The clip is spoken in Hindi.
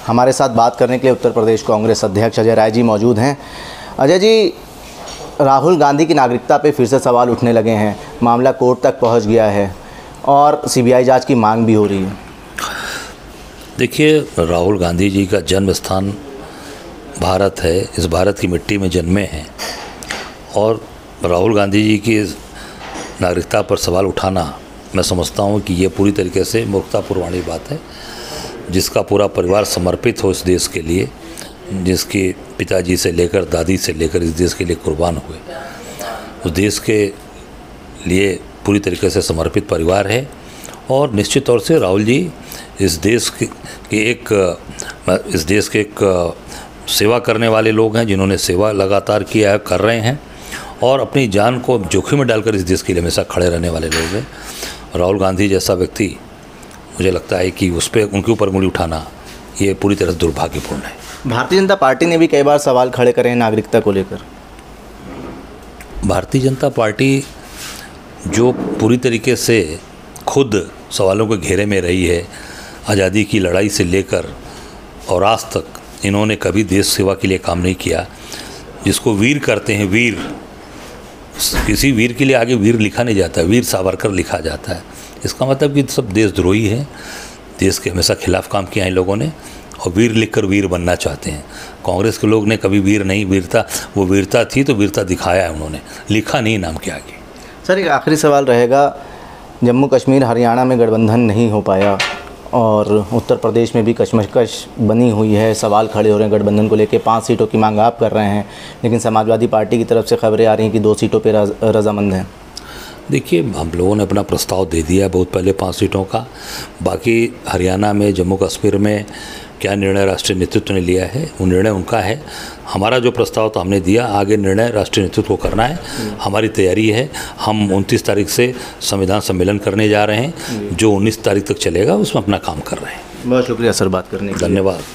हमारे साथ बात करने के लिए उत्तर प्रदेश कांग्रेस अध्यक्ष अजय राय जी मौजूद हैं। अजय जी, राहुल गांधी की नागरिकता पे फिर से सवाल उठने लगे हैं, मामला कोर्ट तक पहुंच गया है और सीबीआई जांच की मांग भी हो रही है। देखिए, राहुल गांधी जी का जन्म स्थान भारत है, इस भारत की मिट्टी में जन्मे हैं और राहुल गांधी जी की नागरिकता पर सवाल उठाना मैं समझता हूँ कि ये पूरी तरीके से मूर्खतापूर्ण वाली बात है। जिसका पूरा परिवार समर्पित हो इस देश के लिए, जिसके पिताजी से लेकर दादी से लेकर इस देश के लिए कुर्बान हुए, उस देश के लिए पूरी तरीके से समर्पित परिवार है। और निश्चित तौर से राहुल जी इस देश के एक सेवा करने वाले लोग हैं, जिन्होंने सेवा लगातार किया है, कर रहे हैं और अपनी जान को जोखिम में डालकर इस देश के लिए हमेशा खड़े रहने वाले लोग हैं। राहुल गांधी जैसा व्यक्ति, मुझे लगता है कि उस पर उनके ऊपर उंगली उठाना ये पूरी तरह से दुर्भाग्यपूर्ण है। भारतीय जनता पार्टी ने भी कई बार सवाल खड़े करे हैं नागरिकता को लेकर। भारतीय जनता पार्टी जो पूरी तरीके से खुद सवालों के घेरे में रही है, आज़ादी की लड़ाई से लेकर और आज तक इन्होंने कभी देश सेवा के लिए काम नहीं किया। जिसको वीर करते हैं, वीर, किसी वीर के लिए आगे वीर लिखा नहीं जाता, वीर सावरकर लिखा जाता है। इसका मतलब कि सब देशद्रोही हैं, देश के हमेशा खिलाफ काम किया इन लोगों ने और वीर लिखकर वीर बनना चाहते हैं। कांग्रेस के लोग ने कभी वीर नहीं, वो वीरता थी तो वीरता दिखाया है उन्होंने, लिखा नहीं नाम के आगे। सर, एक आखिरी सवाल रहेगा, जम्मू कश्मीर हरियाणा में गठबंधन नहीं हो पाया और उत्तर प्रदेश में भी कशमकश बनी हुई है, सवाल खड़े हो रहे हैं गठबंधन को लेकर। 5 सीटों की मांग आप कर रहे हैं, लेकिन समाजवादी पार्टी की तरफ से खबरें आ रही हैं कि 2 सीटों पर रजामंद हैं। देखिए, हम लोगों ने अपना प्रस्ताव दे दिया बहुत पहले 5 सीटों का। बाकी हरियाणा में, जम्मू कश्मीर में क्या निर्णय राष्ट्रीय नेतृत्व ने लिया है, वो निर्णय उनका है। हमारा जो प्रस्ताव तो हमने दिया, आगे निर्णय राष्ट्रीय नेतृत्व को करना है। हमारी तैयारी है, हम 29 तारीख से संविधान सम्मेलन करने जा रहे हैं, जो 19 तारीख तक चलेगा, उसमें अपना काम कर रहे हैं। बहुत शुक्रिया सर बात करने के लिए। धन्यवाद।